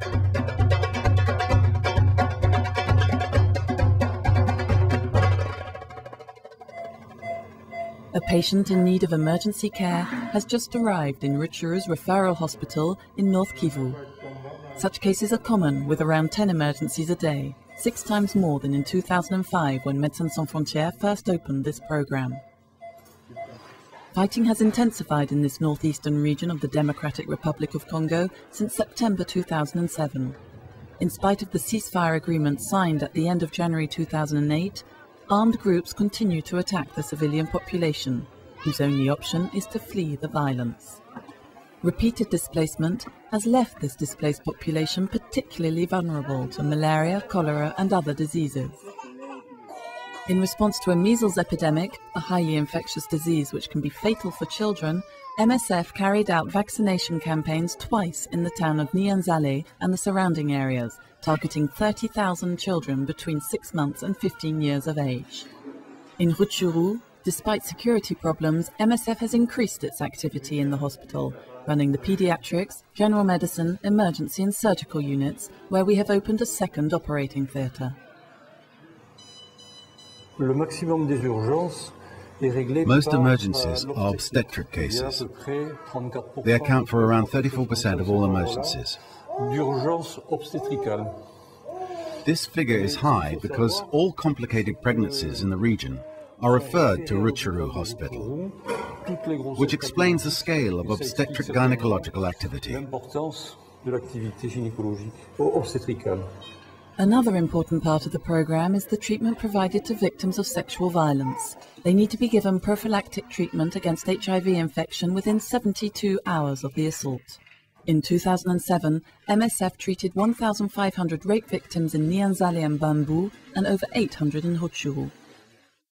A patient in need of emergency care has just arrived in Rutchuru's referral hospital in North Kivu. Such cases are common, with around 10 emergencies a day, 6 times more than in 2005 when Médecins Sans Frontières first opened this program. Fighting has intensified in this northeastern region of the Democratic Republic of Congo since September 2007. In spite of the ceasefire agreement signed at the end of January 2008, armed groups continue to attack the civilian population, whose only option is to flee the violence. Repeated displacement has left this displaced population particularly vulnerable to malaria, cholera and other diseases. In response to a measles epidemic, a highly infectious disease which can be fatal for children, MSF carried out vaccination campaigns twice in the town of Nyanzale and the surrounding areas, targeting 30,000 children between 6 months and 15 years of age. In Rutshuru, despite security problems, MSF has increased its activity in the hospital, running the pediatrics, general medicine, emergency and surgical units, where we have opened a second operating theatre. Most emergencies are obstetric cases. They account for around 34% of all emergencies. This figure is high because all complicated pregnancies in the region are referred to Rutshuru Hospital, which explains the scale of obstetric gynecological activity. Another important part of the program is the treatment provided to victims of sexual violence. They need to be given prophylactic treatment against HIV infection within 72 hours of the assault. In 2007, MSF treated 1,500 rape victims in Nyanzale and Bambu and over 800 in Rutshuru.